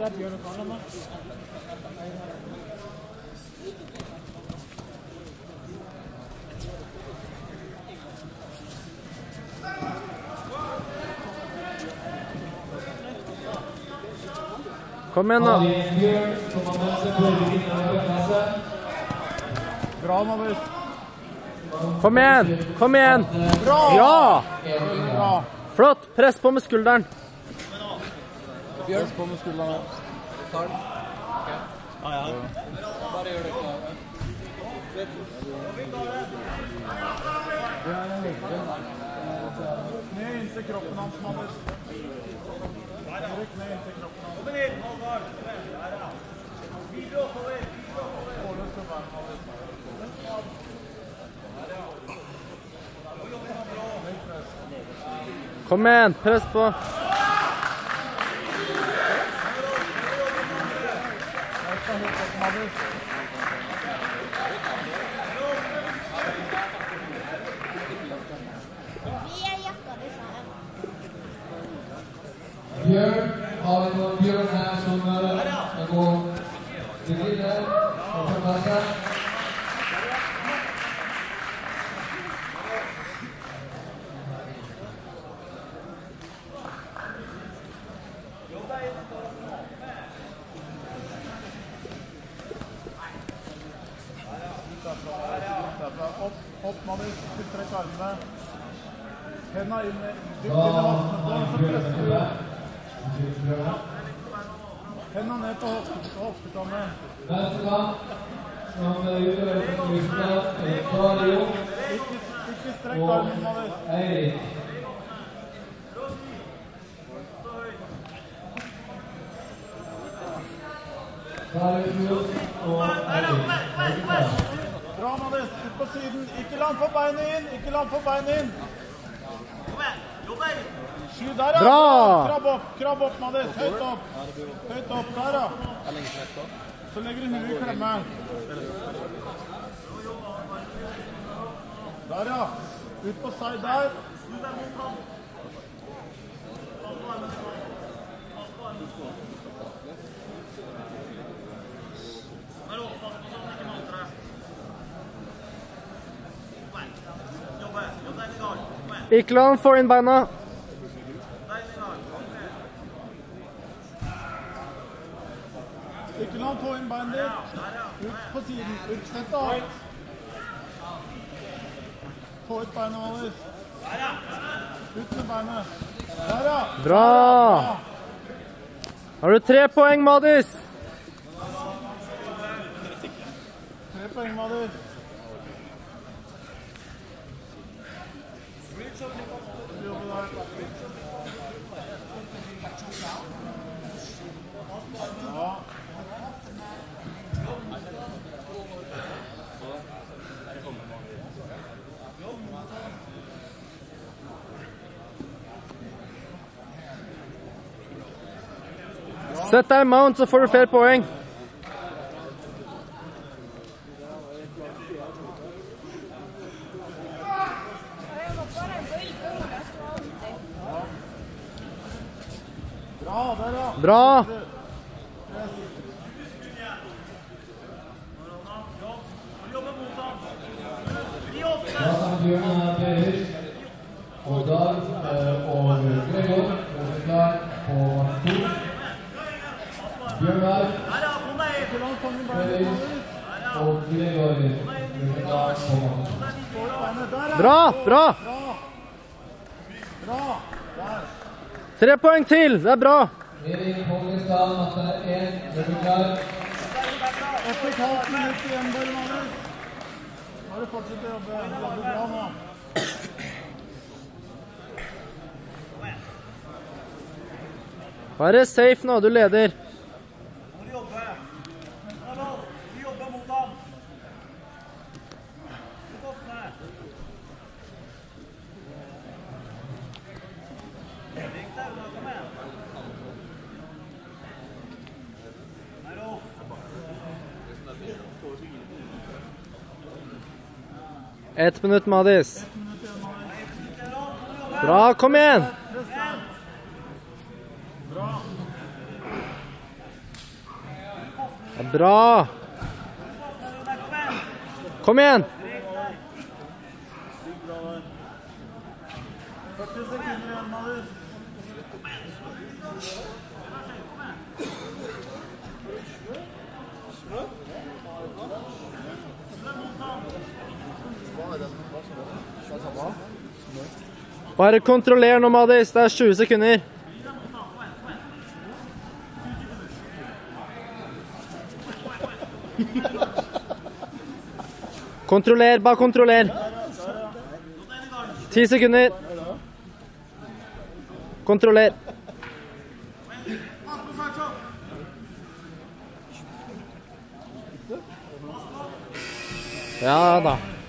Kom igjen da. Bra, Magnus. Kom igjen, kom igjen. Bra! Ja! Bra. Flott, press på med skulderen. Press på med skulderen. Tar den. Ja. Bare gjør det klart. Ned inntil kroppen hans, Magnus. Rykk ned inntil kroppen hans. Kom inn, Halvard. Videre oppover. Målet skal være, Magnus. Kom igjen, press på. Bjørn, har vi noen Bjørn her som går til videre og får plass her? Opp, Magnus, strekk armene. Hendene inn i hoftene, så presser du. Hendene ned på hoftekammen. Neste kamp, som utøver på Kristian, Kario Ikke strekk armen, Magnus. og Eirik. Kario og Eirik. Bra, Magnus. Ut på siden. Ikke land for beinet inn. Ikke land for beinet inn. Sky der, ja. Bra! Krabb opp, Magnus. Høyt opp. Høyt opp. Der, ja. Så legger du huet i klemme. Der, ja. Ut på seg der. Ikke la han få inn beina. Ikke la han få inn beinet ditt. Ut på siden. Sett av. Få ut beinet, Magnus. Ut med beinet. Der, ja. Bra! Har du 3 poeng, Madis? 3 poeng, Magnus. Ja. Sett deg i mount, så får du flere poeng. Bra, der, ja. Bra! Da sammen Bjørn og Peter, og Dag og Gregor, og klar på 2. Bjørn her, Peter og Gregor, klar på 2. Bra, bra! Bra. Der. 3 poeng til, det er bra. Erik på Kristian, matte 1, klar. 1,5 minutter igjen, bare, Magnus. Nå har du fortsatt å jobbe. Jobber bra nå. Bare safe nå, du leder. Nå må du jobbe. Du jobber mot ham. Ett minutt, Madis. Bra, kom igjen! Bra. Det er bra. Kom igjen. 40 sekunder igjen, Malus. Bare kontroller nå, Madis. Det er 20 sekunder. Kontroller, bare kontroller. 10 sekunder. Kontroller. Ja da.